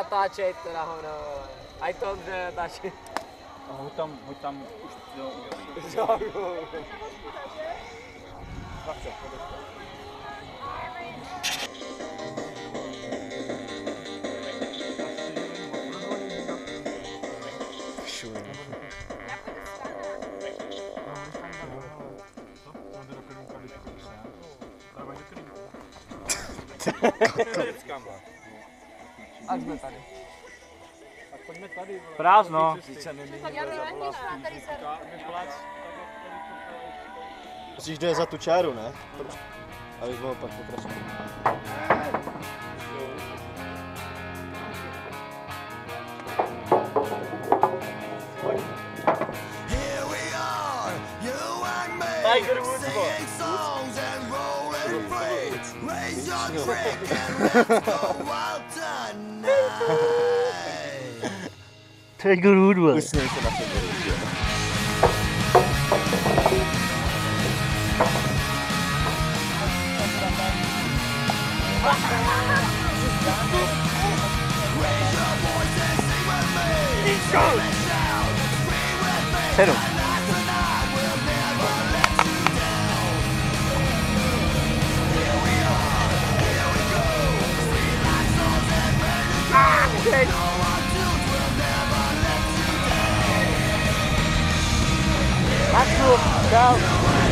natáčet, teda ho no. Ať to Ondře natáčet. Hoď tam už jo, Ať jsme tady. Tak pojďme tady. Prázdno. Tak já jdu tady se. Musíš jde za tu čáru, ne? Abych mohl pak pokračovat. Tiger Woods. Tiger Woods. Usnej se na sebe. Sedm. Let's go.